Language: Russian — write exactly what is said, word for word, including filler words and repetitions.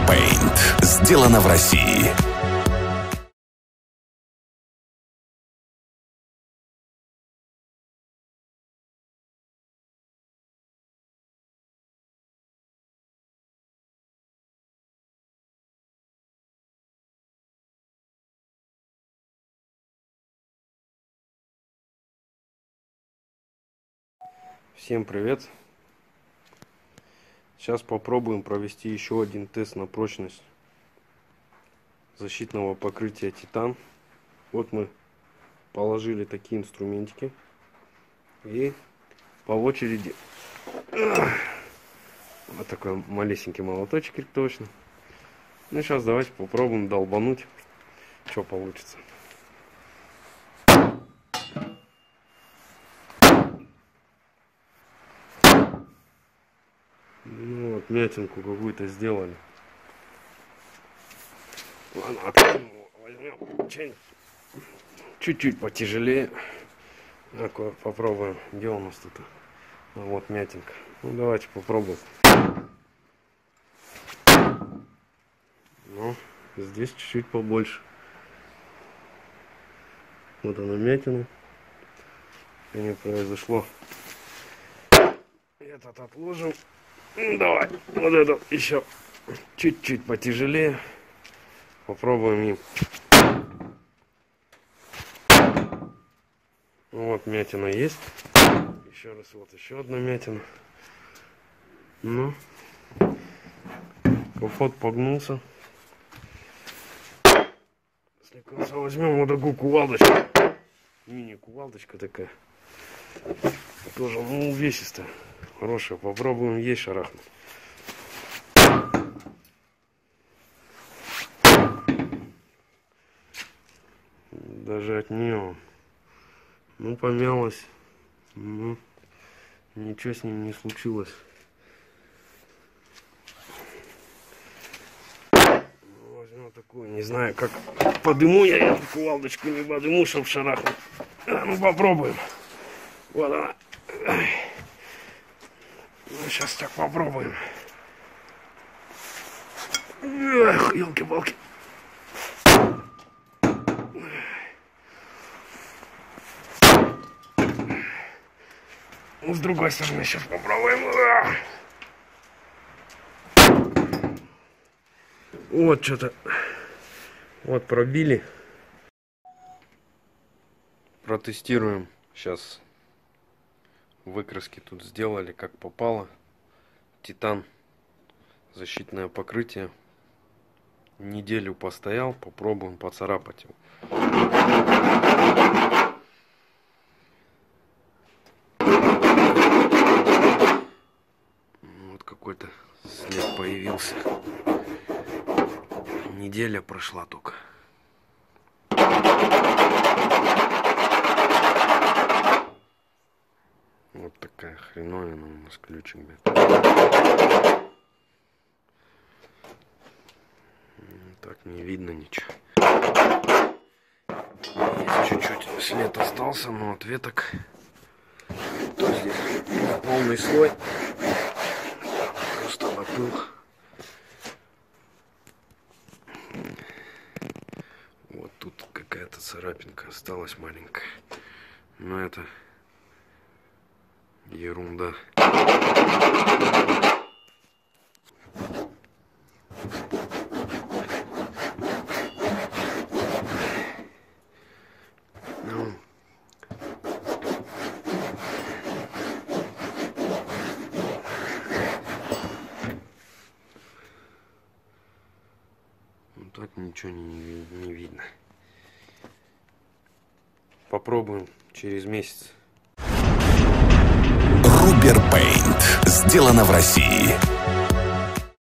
Paint. Сделано в России. Всем привет! Сейчас попробуем провести еще один тест на прочность защитного покрытия Титан. Вот мы положили такие инструментики и по очереди вот такой малюсенький молоточек точно. Ну сейчас давайте попробуем долбануть, что получится. Ну вот, мятинку какую-то сделали. Ладно, откроем его, возьмем что-нибудь чуть-чуть потяжелее. Так, попробуем. Где у нас тут? А, вот мятинка. Ну давайте попробуем. Ну, здесь чуть-чуть побольше. Вот она мятина. И не произошло. Этот отложим. Давай, вот этот еще чуть-чуть потяжелее. Попробуем им. Вот мятина есть. Еще раз, вот еще одна мятина. Ну, капот погнулся. Слегка возьмем вот такую кувалдочку. Мини-кувалдочка такая. Тоже, ну, увесистая. Хорошая. Попробуем ей шарахнуть. Даже от нее. Ну, помялась. Ну, ничего с ним не случилось. Возьмем такую, не знаю, как подыму я эту кувалдочку, не подыму, чтобы шарахнуть. А, ну, попробуем. Вот она. Ну, сейчас так попробуем. Эх, елки-палки. Ну, с другой стороны сейчас попробуем. Вот что-то. Вот пробили. Протестируем сейчас. Выкраски тут сделали как попало. Титан. Защитное покрытие. Неделю постоял. Попробуем поцарапать его. Вот какой-то след появился. Неделя прошла только. Вот такая хреновина у нас ключик. Так не видно ничего. Есть чуть-чуть след остался, но от веток то здесь полный слой. Просто напыл. Вот тут какая-то царапинка осталась маленькая. Но это ерунда. Ну. Вот так ничего не, не видно. Попробуем через месяц. Рубер Paint. Сделано в России.